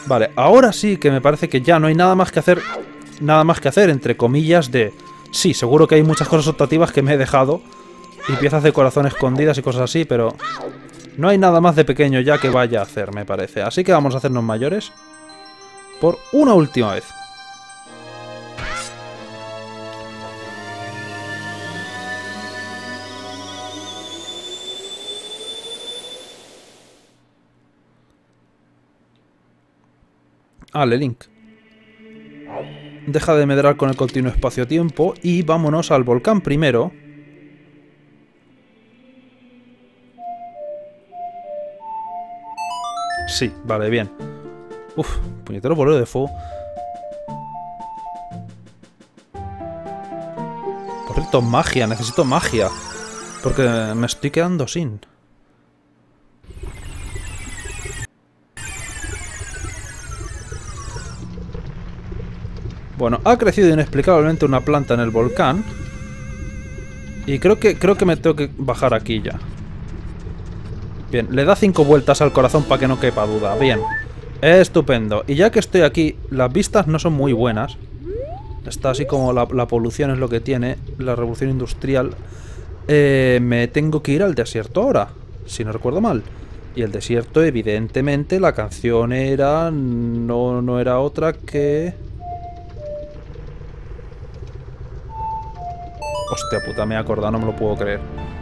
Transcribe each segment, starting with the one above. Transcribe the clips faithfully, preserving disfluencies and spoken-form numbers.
Vale, ahora sí que me parece que ya no hay nada más que hacer. Nada más que hacer, entre comillas, de... Sí, seguro que hay muchas cosas optativas que me he dejado. Y piezas de corazón escondidas y cosas así, pero... No hay nada más de pequeño ya que vaya a hacer, me parece. Así que vamos a hacernos mayores. Por una última vez. Vale, Link. Deja de medrar con el continuo espacio-tiempo y vámonos al volcán primero. Sí, vale, bien. Uf, puñetero bolero de fuego. Por cierto, magia, necesito magia. Porque me estoy quedando sin. Bueno, ha crecido inexplicablemente una planta en el volcán. Y creo que, creo que me tengo que bajar aquí ya. Bien, le da cinco vueltas al corazón para que no quepa duda. Bien, estupendo. Y ya que estoy aquí, las vistas no son muy buenas. Está así como la, la polución es lo que tiene, la revolución industrial. Eh, me tengo que ir al desierto ahora, si no recuerdo mal. Y el desierto, evidentemente, la canción era... No, no era otra que... Hostia puta, me he acordado, no me lo puedo creer.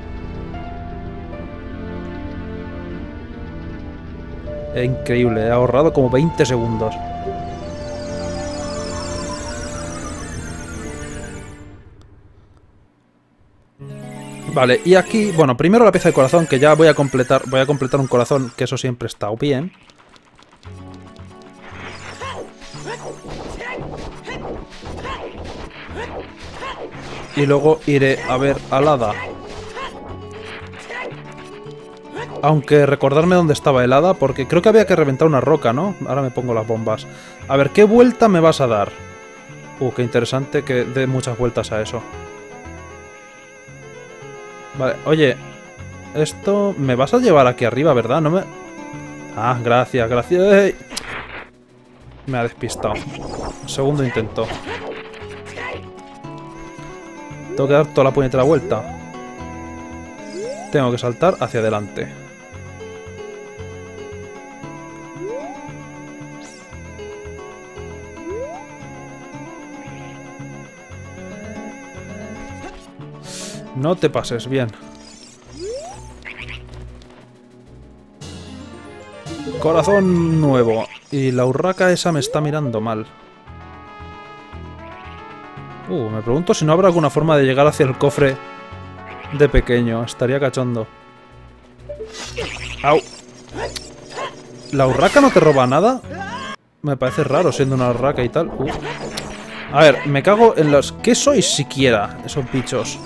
Es increíble, he ahorrado como veinte segundos. Vale, y aquí, bueno, primero la pieza de corazón, que ya voy a completar, voy a completar un corazón, que eso siempre está bien. Y luego iré a ver al hada. Aunque recordarme dónde estaba el hada, porque creo que había que reventar una roca, ¿no? Ahora me pongo las bombas. A ver, ¿qué vuelta me vas a dar? Uh, qué interesante que dé muchas vueltas a eso. Vale, oye, esto me vas a llevar aquí arriba, ¿verdad? No me... Ah, gracias, gracias. ¡Ey! Me ha despistado. Segundo intento. Tengo que dar toda la puñetera vuelta. Tengo que saltar hacia adelante. No te pases, bien. Corazón nuevo. Y la urraca esa me está mirando mal. Uh, me pregunto si no habrá alguna forma de llegar hacia el cofre de pequeño. Estaría cachondo. ¡Au! ¿La urraca no te roba nada? Me parece raro siendo una urraca y tal. Uh. A ver, me cago en los... ¿Qué sois siquiera esos bichos?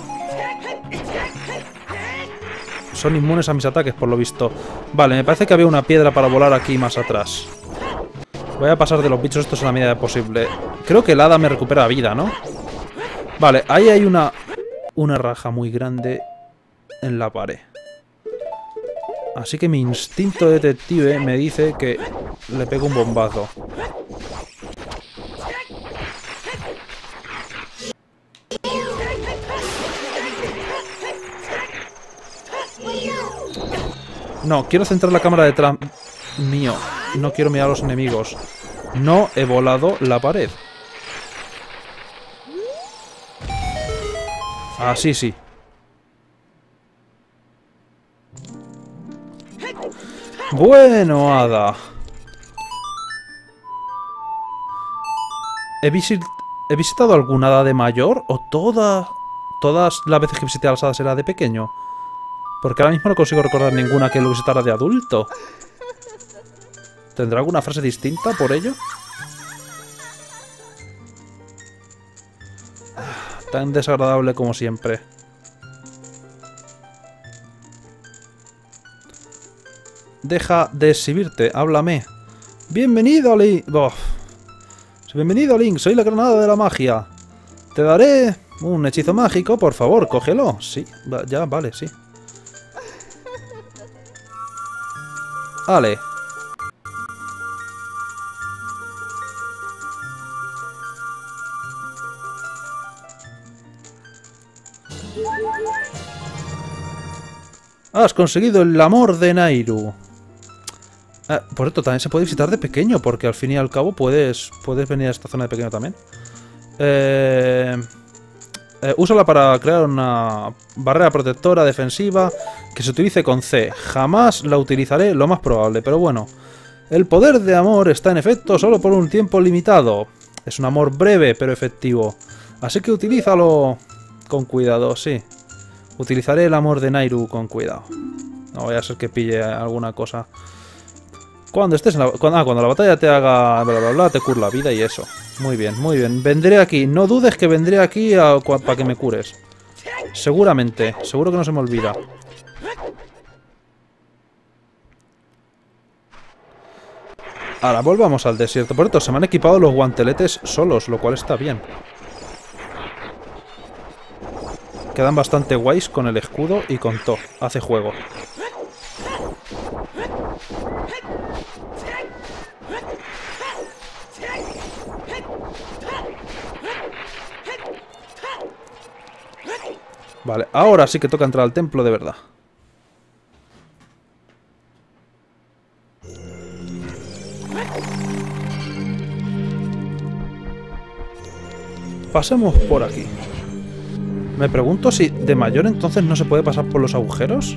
Son inmunes a mis ataques, por lo visto. Vale, me parece que había una piedra para volar aquí más atrás. Voy a pasar de los bichos estos en la medida de posible. Creo que el hada me recupera vida, ¿no? Vale, ahí hay una... Una raja muy grande en la pared. Así que mi instinto detective me dice que le pego un bombazo. No, quiero centrar la cámara detrás mío. No quiero mirar a los enemigos. No he volado la pared. Así sí. Bueno, hada. ¿He, visit ¿He visitado alguna hada de mayor? ¿O toda, todas las veces que visité a las hadas era de pequeño? Porque ahora mismo no consigo recordar ninguna que lo visitara de adulto. ¿Tendrá alguna frase distinta por ello? Tan desagradable como siempre. Deja de exhibirte, háblame. Bienvenido, Link. Oh. Bienvenido, Link. Soy la granada de la magia. Te daré un hechizo mágico, por favor, cógelo. Sí, ya, vale, sí. Vale. Has conseguido el amor de Nayru. Eh, por esto también se puede visitar de pequeño, porque al fin y al cabo puedes, puedes venir a esta zona de pequeño también. Eh, eh, úsala para crear una barrera protectora defensiva que se utilice con C. Jamás la utilizaré, lo más probable, pero bueno. El poder de amor está en efecto solo por un tiempo limitado. Es un amor breve, pero efectivo. Así que utilízalo con cuidado, sí. Utilizaré el amor de Nayru con cuidado. No vaya a ser que pille alguna cosa. Cuando estés en la... Cuando, ah, cuando la batalla te haga... Bla, bla, bla, te cura la vida y eso. Muy bien, muy bien. Vendré aquí. No dudes que vendré aquí para que me cures. Seguramente. Seguro que no se me olvida. Ahora, volvamos al desierto. Por cierto, se me han equipado los guanteletes solos, lo cual está bien. Quedan bastante guays con el escudo y con todo. Hace juego. Vale, ahora sí que toca entrar al templo de verdad. Pasemos por aquí. Me pregunto si de mayor entonces no se puede pasar por los agujeros.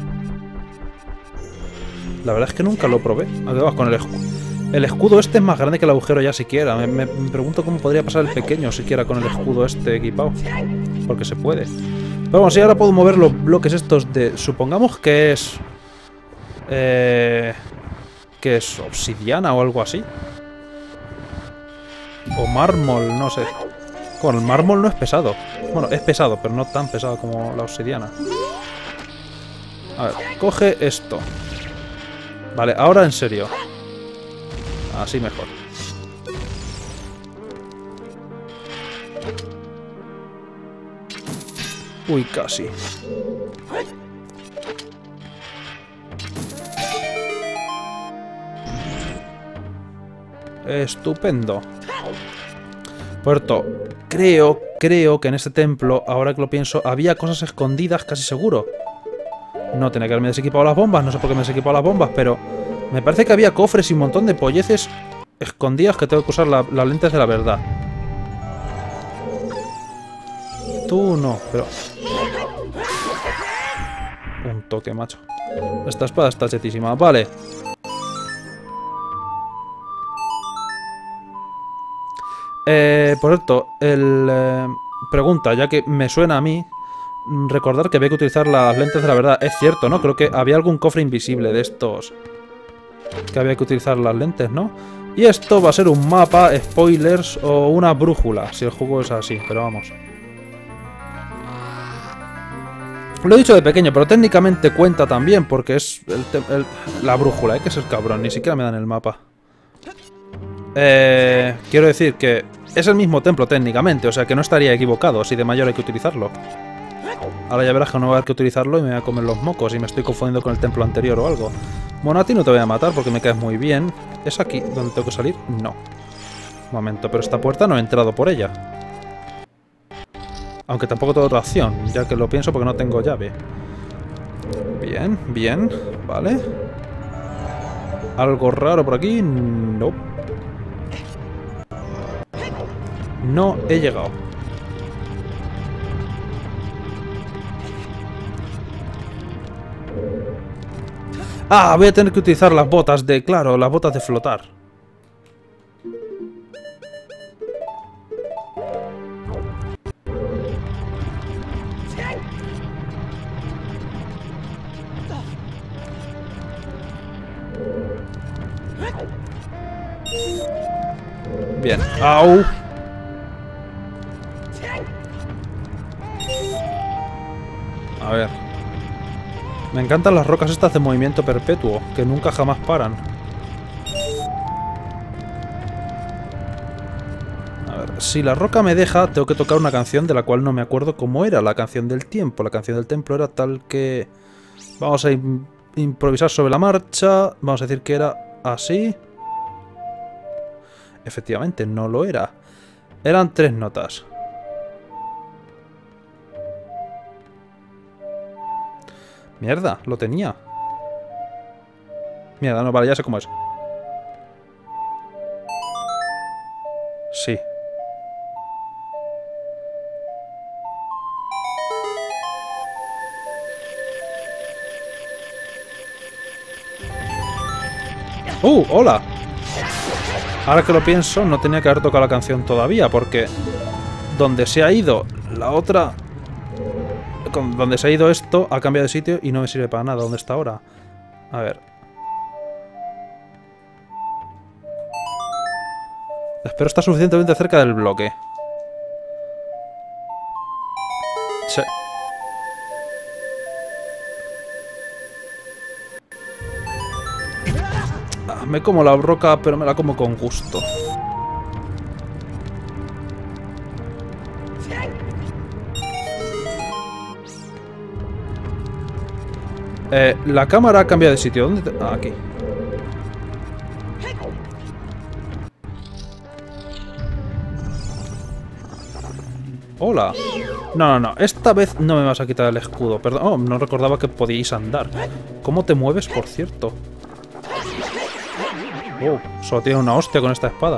La verdad es que nunca lo probé. Además, con el escudo. El escudo este es más grande que el agujero ya siquiera. Me, me, me pregunto cómo podría pasar el pequeño siquiera con el escudo este equipado. Porque se puede. Pero bueno, si ahora puedo mover los bloques estos de... Supongamos que es... Eh, que es obsidiana o algo así. O mármol, no sé. Bueno, el mármol no es pesado. Bueno, es pesado, pero no tan pesado como la obsidiana. A ver, coge esto. Vale, ahora en serio. Así mejor. Uy, casi. Estupendo. Puerto, creo, creo que en este templo, ahora que lo pienso, había cosas escondidas casi seguro. No tenía que haberme desequipado las bombas, no sé por qué me he desequipado las bombas, pero me parece que había cofres y un montón de polleces escondidas que tengo que usar la, las lentes de la verdad. Tú no, pero... Un toque, macho. Esta espada está chetísima. Vale. Eh, por cierto, el... Eh, pregunta, ya que me suena a mí... Recordar que había que utilizar las lentes de la verdad. Es cierto, ¿no? Creo que había algún cofre invisible de estos. Que había que utilizar las lentes, ¿no? Y esto va a ser un mapa, spoilers o una brújula. Si el juego es así, pero vamos. Lo he dicho de pequeño, pero técnicamente cuenta también porque es el el, la brújula. Hay que ser cabrón, ni siquiera me dan el mapa. Eh, quiero decir que es el mismo templo técnicamente, o sea que no estaría equivocado si de mayor hay que utilizarlo. Ahora ya verás que no va a haber que utilizarlo y me voy a comer los mocos y me estoy confundiendo con el templo anterior o algo. Bueno, a ti no te voy a matar porque me caes muy bien. ¿Es aquí donde tengo que salir? No. Un momento, pero esta puerta no he entrado por ella. Aunque tampoco tengo otra opción, ya que lo pienso porque no tengo llave. Bien, bien, vale. ¿Algo raro por aquí? No. No he llegado. Ah, voy a tener que utilizar las botas de... Claro, las botas de flotar. Bien. ¡Au! A ver. Me encantan las rocas estas de movimiento perpetuo, que nunca jamás paran. A ver, si la roca me deja, tengo que tocar una canción de la cual no me acuerdo cómo era, la canción del tiempo. La canción del templo era tal que... Vamos a im- improvisar sobre la marcha. Vamos a decir que era así. Efectivamente, no lo era. Eran tres notas. Mierda, lo tenía. Mierda, no, vale, ya sé cómo es. Sí. ¡Uh! ¡Hola! Ahora que lo pienso, no tenía que haber tocado la canción todavía, porque donde se ha ido la otra... Con donde se ha ido esto, ha cambiado de sitio y no me sirve para nada. ¿Dónde está ahora? A ver. Espero estar suficientemente cerca del bloque. Sí. Ah, me como la roca, pero me la como con gusto. Eh, la cámara ha cambiado de sitio. ¿Dónde te... Ah, aquí. Hola. No, no, no. Esta vez no me vas a quitar el escudo. Perdón. Oh, no recordaba que podíais andar. ¿Cómo te mueves, por cierto? Oh, solo tiene una hostia con esta espada.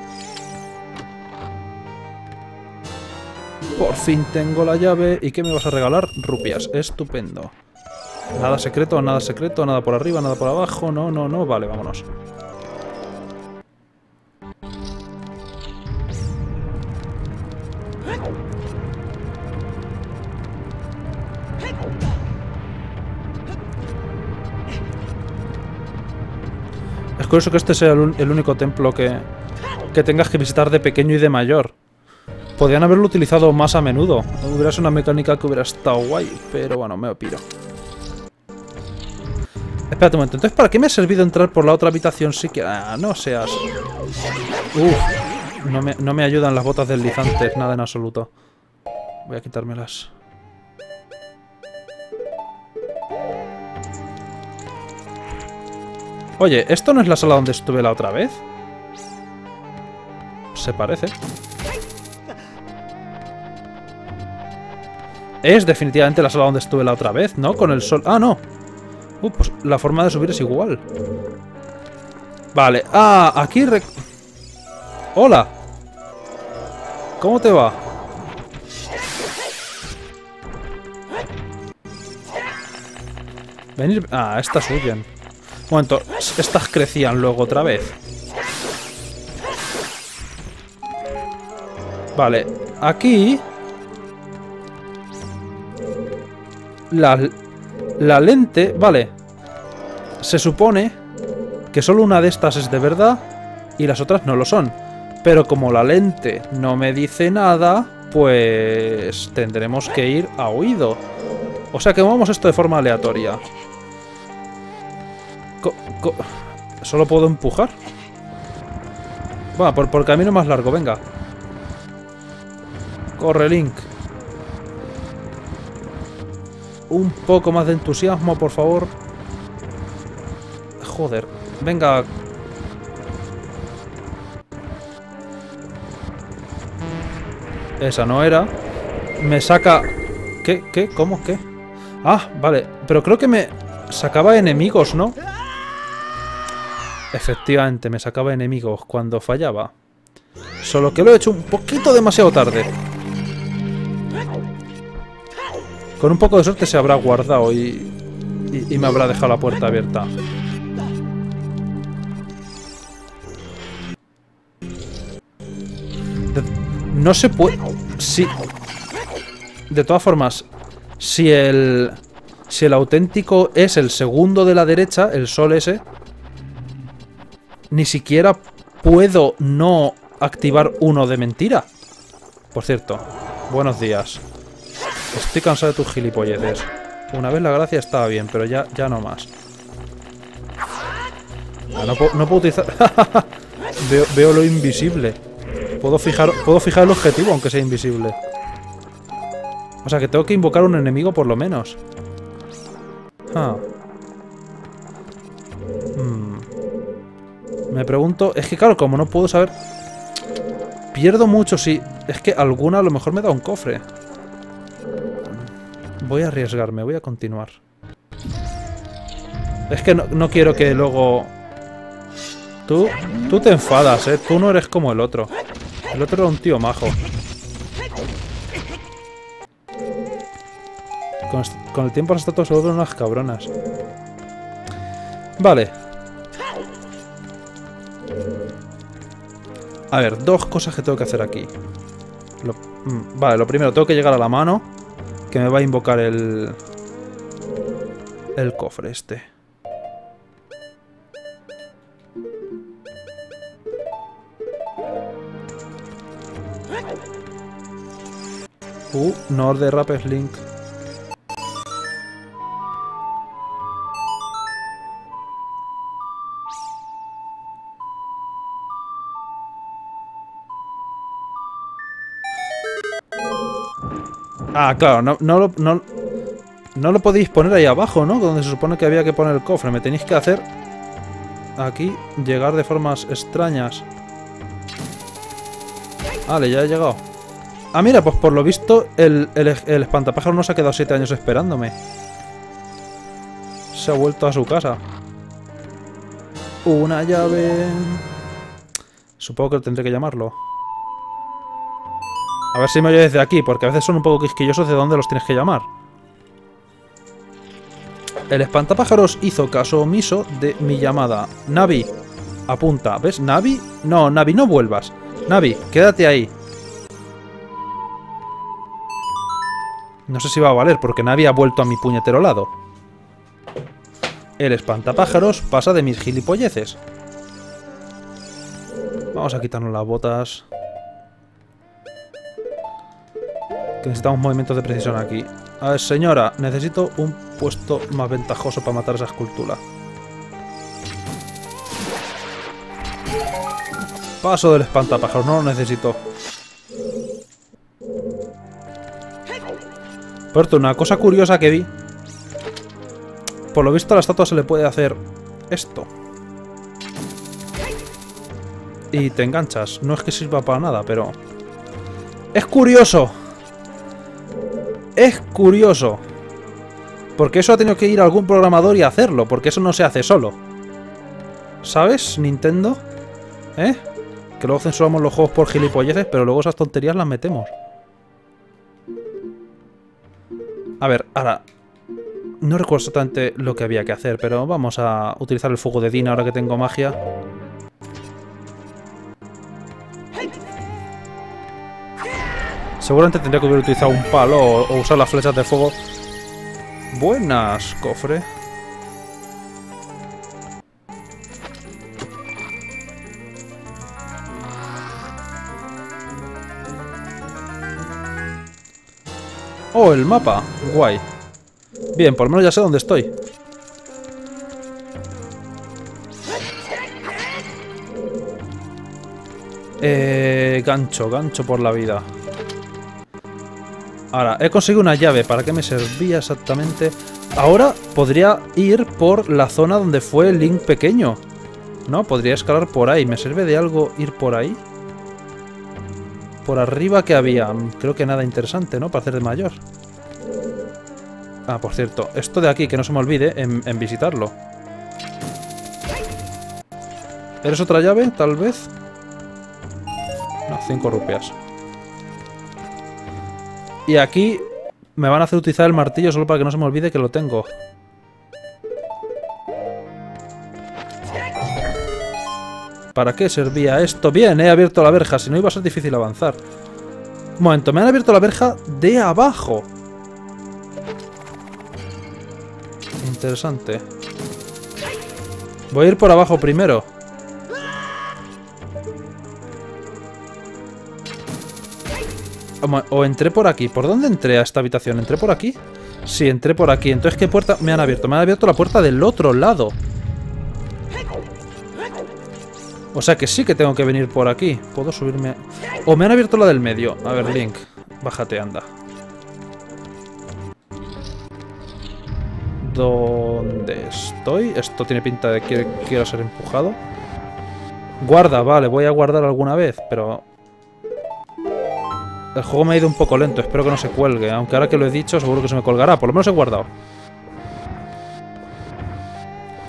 Por fin tengo la llave. ¿Y qué me vas a regalar? Rupias. Estupendo. Nada secreto, nada secreto, nada por arriba, nada por abajo. No, no, no. Vale, vámonos. Es curioso que este sea el, el único templo que, que tengas que visitar de pequeño y de mayor. Podrían haberlo utilizado más a menudo. Hubiera sido una mecánica que hubiera estado guay, pero bueno, me piro. Espérate un momento, entonces ¿para qué me ha servido entrar por la otra habitación siquiera? Ah, no seas... Uf, no me, no me ayudan las botas deslizantes, nada en absoluto. Voy a quitármelas. Oye, ¿esto no es la sala donde estuve la otra vez? Se parece. Es definitivamente la sala donde estuve la otra vez, ¿no? Con el sol... Ah, no. Uh, pues la forma de subir es igual. Vale. Ah, aquí... Rec... Hola. ¿Cómo te va? Venir... Ah, estas huyen. Un momento, estas crecían luego otra vez. Vale, aquí... La, la lente... Vale. Se supone que solo una de estas es de verdad y las otras no lo son. Pero como la lente no me dice nada, pues tendremos que ir a oído. O sea que movamos esto de forma aleatoria. Co co ¿Solo puedo empujar? Bueno, por, por camino más largo, venga. Corre, Link. Un poco más de entusiasmo, por favor. Joder. Venga. Esa no era. Me saca... ¿Qué? ¿Qué? ¿Cómo? ¿Qué? Ah, vale. Pero creo que me sacaba enemigos, ¿no? Efectivamente, me sacaba enemigos cuando fallaba. Solo que lo he hecho un poquito demasiado tarde. Con un poco de suerte se habrá guardado y, y, y me habrá dejado la puerta abierta. De, no se puede... Sí. De todas formas, si el... Si el auténtico es el segundo de la derecha, el sol ese, ni siquiera puedo no activar uno de mentira. Por cierto, buenos días. Estoy cansado de tus gilipolleces. Una vez la gracia estaba bien, pero ya, ya no más. Ah, no, puedo, no puedo utilizar... veo, veo lo invisible. Puedo fijar, puedo fijar el objetivo aunque sea invisible. O sea que tengo que invocar un enemigo por lo menos. Ah. Hmm. Me pregunto... Es que claro, como no puedo saber... Pierdo mucho si... Es que alguna a lo mejor me da un cofre. Voy a arriesgarme, voy a continuar. Es que no, no quiero que luego... Tú, tú te enfadas, ¿eh? Tú no eres como el otro. El otro era un tío majo. Con, con el tiempo las estatuas se vuelven unas cabronas. Vale. A ver, dos cosas que tengo que hacer aquí. Lo, mm, vale, lo primero, tengo que llegar a la mano, que me va a invocar el... El cofre este. Uh, Nord de Rapes Link. Ah, claro, no, no, lo, no, no lo podéis poner ahí abajo, ¿no? Donde se supone que había que poner el cofre. Me tenéis que hacer aquí llegar de formas extrañas. Vale, ya he llegado. Ah, mira, pues por lo visto el, el, el espantapájaro no se ha quedado siete años esperándome. Se ha vuelto a su casa. Una llave... Supongo que tendré que llamarlo. A ver si me oye desde aquí, porque a veces son un poco quisquillosos de dónde los tienes que llamar. El espantapájaros hizo caso omiso de mi llamada. Navi, apunta. ¿Ves? ¿Navi? No, Navi, no vuelvas. Navi, quédate ahí. No sé si va a valer, porque Navi ha vuelto a mi puñetero lado. El espantapájaros pasa de mis gilipolleces. Vamos a quitarnos las botas. Que necesitamos movimientos de precisión aquí. A ver, señora, necesito un puesto más ventajoso para matar esa escultura. Paso del espantapájaros, no lo necesito. Por cierto, una cosa curiosa que vi. Por lo visto a la estatua se le puede hacer esto. Y te enganchas. No es que sirva para nada, pero... ¡Es curioso! ¡Es curioso! Porque eso ha tenido que ir a algún programador y hacerlo. Porque eso no se hace solo. ¿Sabes, Nintendo? ¿Eh? Que luego censuramos los juegos por gilipolleces, pero luego esas tonterías las metemos. A ver, ahora... No recuerdo exactamente lo que había que hacer, pero vamos a utilizar el fuego de Dina ahora que tengo magia. Seguramente tendría que haber utilizado un palo o, o usar las flechas de fuego. Buenas, cofre. Oh, el mapa. Guay. Bien, por lo menos ya sé dónde estoy. Eh, gancho, gancho por la vida. Ahora, he conseguido una llave. ¿Para qué me servía exactamente? Ahora podría ir por la zona donde fue el Link pequeño. ¿No? Podría escalar por ahí. ¿Me sirve de algo ir por ahí? Por arriba, ¿qué había? Creo que nada interesante, ¿no? Para hacer de mayor. Ah, por cierto, esto de aquí, que no se me olvide en, en visitarlo. ¿Eres otra llave, tal vez? No, cinco rupias. Y aquí me van a hacer utilizar el martillo solo para que no se me olvide que lo tengo. ¿Para qué servía esto? Bien, he abierto la verja, si no iba a ser difícil avanzar. Un momento, me han abierto la verja de abajo. Interesante. Voy a ir por abajo primero. O entré por aquí. ¿Por dónde entré a esta habitación? ¿Entré por aquí? Sí, entré por aquí. Entonces, ¿qué puerta me han abierto? Me han abierto la puerta del otro lado. O sea que sí que tengo que venir por aquí. ¿Puedo subirme? O me han abierto la del medio. A ver, Link. Bájate, anda. ¿Dónde estoy? Esto tiene pinta de que quiero ser empujado. Guarda, vale, voy a guardar alguna vez, pero... El juego me ha ido un poco lento, espero que no se cuelgue. Aunque ahora que lo he dicho, seguro que se me colgará. Por lo menos he guardado.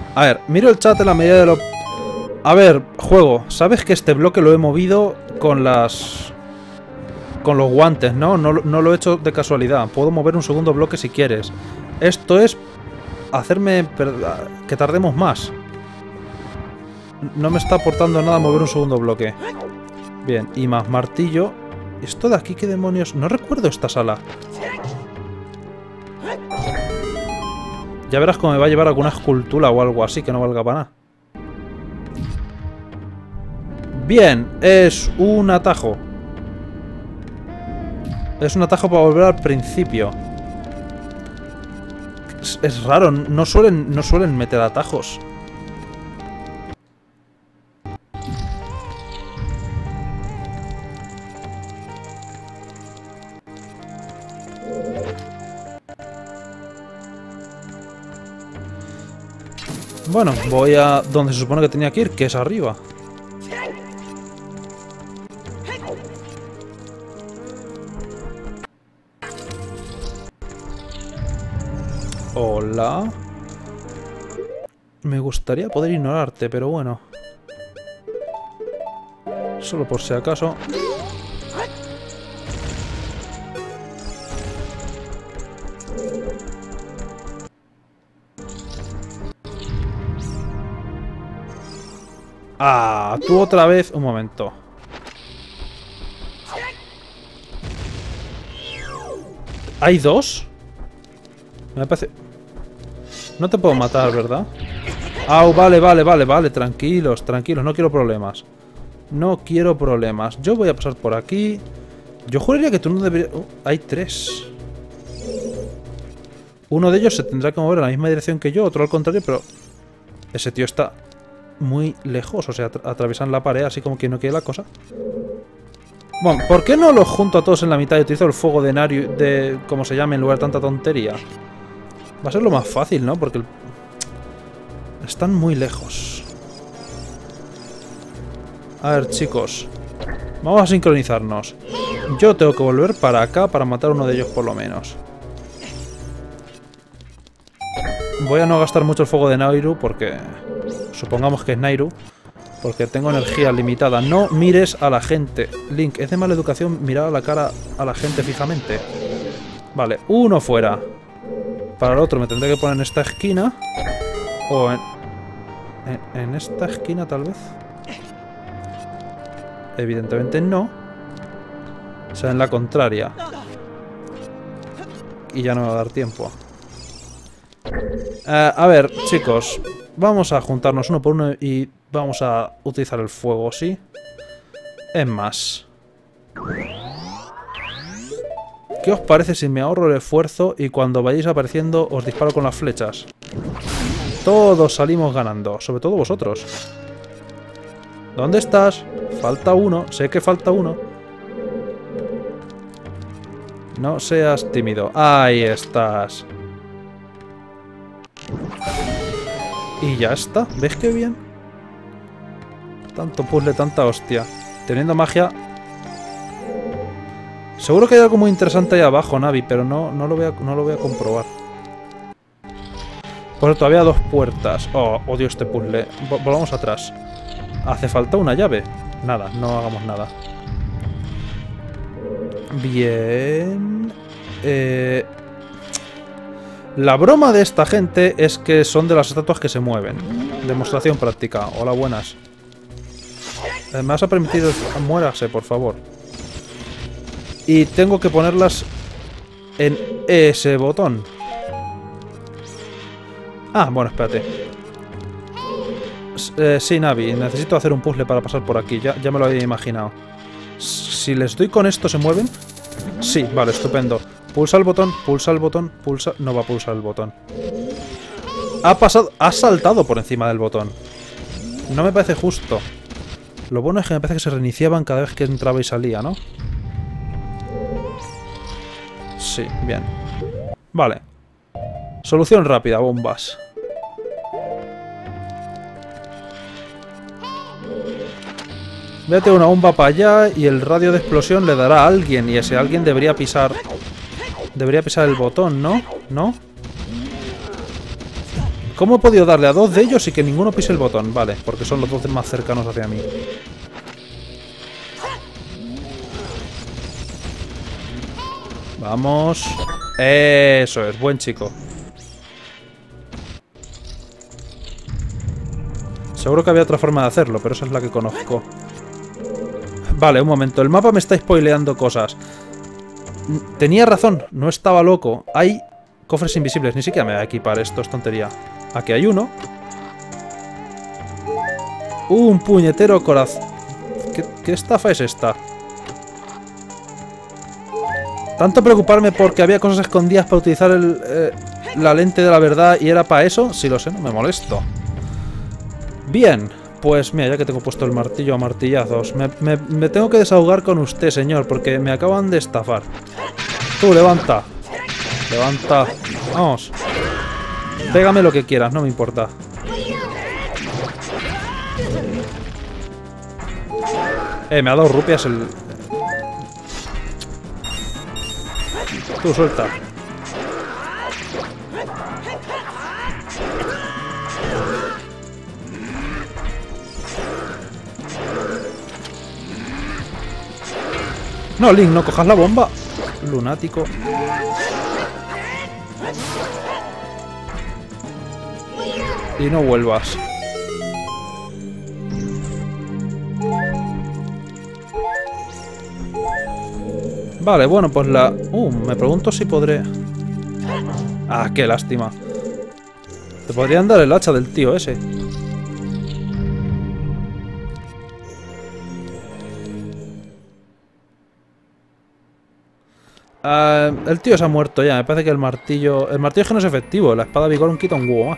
A ver, miro el chat en la medida de lo... A ver, juego, sabes que este bloque lo he movido con las... con los guantes, ¿no? No, no lo he hecho de casualidad. Puedo mover un segundo bloque si quieres. Esto es hacerme que tardemos más. No me está aportando nada mover un segundo bloque. Bien, y más martillo. ¿Esto de aquí qué demonios? No recuerdo esta sala. Ya verás cómo me va a llevar alguna escultura o algo así que no valga para nada. Bien, es un atajo. Es un atajo para volver al principio. Es, es raro, no suelen, no suelen meter atajos. Bueno, voy a donde se supone que tenía que ir, que es arriba. Hola. Me gustaría poder ignorarte, pero bueno. Solo por si acaso. Ah, tú otra vez. Un momento. ¿Hay dos? Me parece... No te puedo matar, ¿verdad? Ah, vale, vale, vale, vale. Tranquilos, tranquilos. No quiero problemas. No quiero problemas. Yo voy a pasar por aquí. Yo juraría que tú no deberías... Oh, hay tres. Uno de ellos se tendrá que mover en la misma dirección que yo, otro al contrario, pero... Ese tío está muy lejos. O sea, atra atraviesan la pared así como que no quiere la cosa. Bueno, ¿por qué no los junto a todos en la mitad y utilizo el fuego de Naru, de como se llame, en lugar de tanta tontería? Va a ser lo más fácil, ¿no? Porque el... están muy lejos. A ver, chicos. Vamos a sincronizarnos. Yo tengo que volver para acá para matar a uno de ellos por lo menos. Voy a no gastar mucho el fuego de Nairu porque... Supongamos que es Nairu. Porque tengo energía limitada. No mires a la gente. Link, es de mala educación mirar a la cara a la gente fijamente. Vale, uno fuera. Para el otro me tendré que poner en esta esquina. O en... En, en esta esquina tal vez. Evidentemente no. O sea, en la contraria. Y ya no me va a dar tiempo. Uh, a ver, chicos. Vamos a juntarnos uno por uno y vamos a utilizar el fuego, ¿sí? Es más. ¿Qué os parece si me ahorro el esfuerzo y cuando vayáis apareciendo os disparo con las flechas? Todos salimos ganando, sobre todo vosotros. ¿Dónde estás? Falta uno, sé que falta uno. No seas tímido. Ahí estás. Y ya está, ¿ves qué bien? Tanto puzzle, tanta hostia. Teniendo magia... Seguro que hay algo muy interesante ahí abajo, Navi, pero no, no, lo, voy a, no lo voy a comprobar. Pues todavía dos puertas. Oh, odio este puzzle. Vol- volvamos atrás. ¿Hace falta una llave? Nada, no hagamos nada. Bien... Eh... La broma de esta gente es que son de las estatuas que se mueven. Demostración práctica. Hola, buenas. ¿Me vas a permitir? Muérase, por favor. Y tengo que ponerlas en ese botón. Ah, bueno, espérate. Eh, sí, Navi, necesito hacer un puzzle para pasar por aquí. Ya, ya me lo había imaginado. Si les doy con esto, ¿se mueven? Sí, vale, estupendo. Pulsa el botón, pulsa el botón, pulsa... No va a pulsar el botón. Ha pasado... Ha saltado por encima del botón. No me parece justo. Lo bueno es que me parece que se reiniciaban cada vez que entraba y salía, ¿no? Sí, bien. Vale. Solución rápida, bombas. Mete una bomba para allá y el radio de explosión le dará a alguien. Y ese alguien debería pisar... Debería pisar el botón, ¿no? ¿No? ¿Cómo he podido darle a dos de ellos y que ninguno pise el botón? Vale, porque son los dos más cercanos hacia mí. Vamos. Eso es, buen chico. Seguro que había otra forma de hacerlo, pero esa es la que conozco. Vale, un momento. El mapa me está spoileando cosas. Tenía razón, no estaba loco. Hay cofres invisibles. Ni siquiera me voy a equipar esto, es tontería. Aquí hay uno. Un puñetero corazón. ¿Qué, qué estafa es esta? ¿Tanto preocuparme porque había cosas escondidas para utilizar el, eh, la lente de la verdad y era para eso? Si lo sé, no me molesto. Bien, pues mira, ya que tengo puesto el martillo a martillazos, me, me, me tengo que desahogar con usted, señor, porque me acaban de estafar. Tú, levanta. Levanta. Vamos. Pégame lo que quieras, no me importa. Eh, me ha dado rupias el... Tú, suelta. No, Link, no cojas la bomba. Lunático. Y no vuelvas. Vale, bueno, pues la... Uh, me pregunto si podré... Ah, qué lástima. Te podrían dar el hacha del tío ese. Uh, el tío se ha muerto ya. Me parece que el martillo... El martillo es que no es efectivo. La espada vigor quita un huevo más.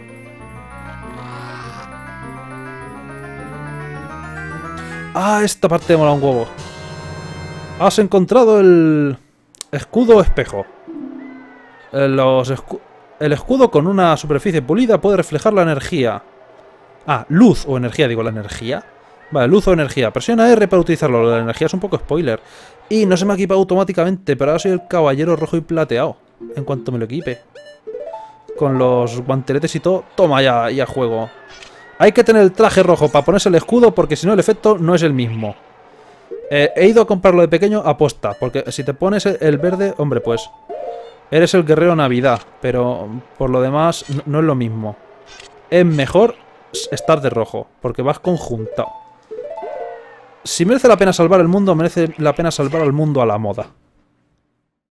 Ah, esta parte me mola un huevo. Has encontrado el escudo espejo. Los escu el escudo con una superficie pulida puede reflejar la energía. Ah, luz o energía, digo, la energía. Vale, luz o energía. Presiona R para utilizarlo. La energía es un poco spoiler. Y no se me ha equipado automáticamente, pero ahora soy el caballero rojo y plateado. En cuanto me lo equipe. Con los guanteletes y todo. Toma ya, ya juego. Hay que tener el traje rojo para ponerse el escudo porque si no el efecto no es el mismo. Eh, he ido a comprarlo de pequeño aposta, porque si te pones el verde, hombre, pues eres el guerrero Navidad, pero por lo demás no, no es lo mismo. Es mejor estar de rojo, porque vas conjuntado. Si merece la pena salvar el mundo, merece la pena salvar al mundo a la moda.